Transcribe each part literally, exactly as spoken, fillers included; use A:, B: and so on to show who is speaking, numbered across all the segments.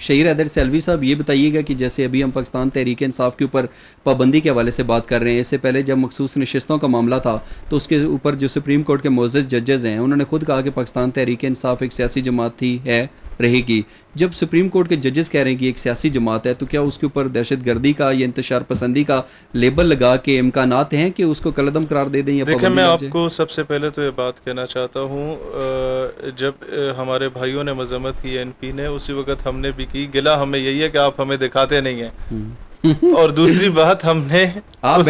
A: शहीर हैदर सेल्वी साहब, ये बताइएगा कि जैसे अभी हम पाकिस्तान तहरीक इंसाफ के ऊपर पाबंदी के हवाले से बात कर रहे हैं, इससे पहले जब मखसूस नशिस्तों का मामला था तो उसके ऊपर जो सुप्रीम कोर्ट के मोअज़्ज़ज़ जजेज़ हैं उन्होंने खुद कहा कि पाकिस्तान तहरीक इंसाफ एक सियासी जमात थी, है, रहेगी। जब सुप्रीम कोर्ट के जजेस कह रहे हैं कि एक सियासी जमात है, तो क्या उसके ऊपर दहशत गर्दी का या इंतशार पसंदी का लेबल लगा के इम्कानात हैं कि उसको कलदम करार दे दें या
B: देखिए, मैं आपको सबसे पहले तो ये बात कहना चाहता हूँ, जब हमारे भाइयों ने मजम्मत की एन पी ने, उसी वक्त हमने भी की। गिला हमें यही है कि आप हमें दिखाते नहीं हैं, और दूसरी बात हमने
A: आप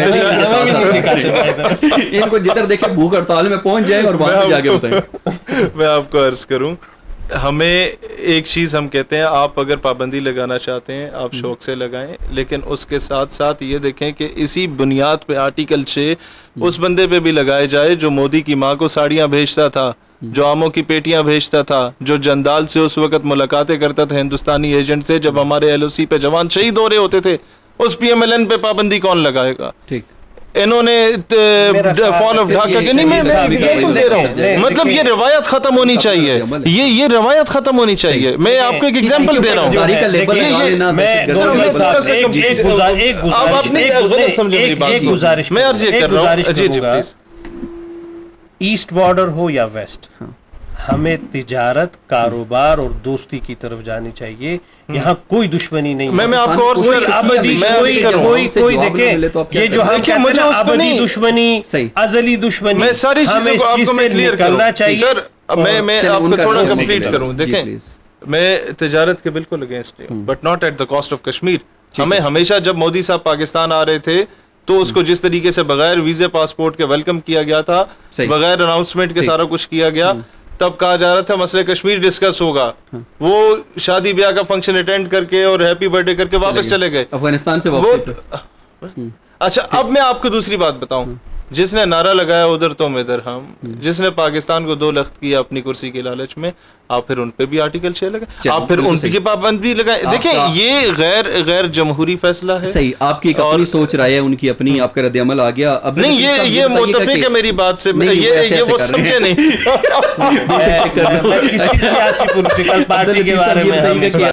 A: इनको जिधर देखे भूख हड़ताल में पहुंच जाए और वहां जाके बताएं।
B: मैं आपको अर्ज करूं, हमें एक चीज़ हम कहते हैं, आप अगर पाबंदी लगाना चाहते हैं आप शौक से लगाएं, लेकिन उसके साथ साथ ये देखें कि इसी बुनियाद पे आर्टिकल छः उस बंदे पे भी लगाए जाए जो मोदी की माँ को साड़ियाँ भेजता था, जो आमों की पेटियां भेजता था, जो जंदाल से उस वक्त मुलाकातें करता था हिंदुस्तानी एजेंट से, जब हमारे एल ओ सी पे जवान शहीद हो रहे होते थे, उस पी एम एल एन पे पाबंदी कौन लगाएगा? ठीक, इन्होंने फॉल ऑफ ढाका के, नहीं मैं एग्जांपल दे रहा हूँ, मतलब ये रवायत खत्म होनी चाहिए, ये ये रवायत खत्म होनी चाहिए। मैं आपको एक एग्जांपल दे रहा हूँ, आप अपनी गलत समझे मेरी बात, मैं अर्ज ये कर रहा हूँ, जी जी प्लीज,
C: ईस्ट बॉर्डर हो या वेस्ट, हमें तिजारत, कारोबार और दोस्ती की तरफ जानी चाहिए। यहाँ कोई दुश्मनी नहीं।
B: मैं मैं आपको और
C: कोई अबदी कोई कोई कोई देखे ये जो हम कहते हैं अबदी दुश्मनी, अजली दुश्मनी,
B: मैं सारी चीजों को आपको मैं क्लियर करना चाहिए सर। मैं मैं आपको थोड़ा कंप्लीट करूं, देखें मैं तिजारत के बिल्कुल अगेंस्ट हूं, but not at the cost of Kashmir. हमें हमेशा जब मोदी साहब पाकिस्तान आ रहे थे तो उसको जिस तरीके से बगैर वीजे पासपोर्ट के वेलकम किया गया था, बगैर अनाउंसमेंट के सारा कुछ किया गया, तब कहा जा रहा था मसले कश्मीर डिस्कस होगा, वो शादी ब्याह का फंक्शन अटेंड करके और हैप्पी बर्थडे करके वापस चले गए
A: अफगानिस्तान से
B: वापस। अच्छा, अब मैं आपको दूसरी बात बताऊं, जिसने नारा लगाया उधर तो इधर हम, जिसने पाकिस्तान को दो लख्त किया अपनी कुर्सी के लालच में, आप फिर उन पे भी आर्टिकल छह लगाए, आप फिर उन पे पाबंदी लगाए। देखिए ये गैर गैर जमहूरी फैसला है।
A: सही, आपकी एक अपनी सोच राय है, उनकी अपनी, आपका रद्द-ए-अमल आ गया। अब
B: नहीं, ये ये मुत्तफिक है मेरी बात से, ये ये वो समझे नहीं।
C: सियासी पॉलिटिकल पार्टी के बारे में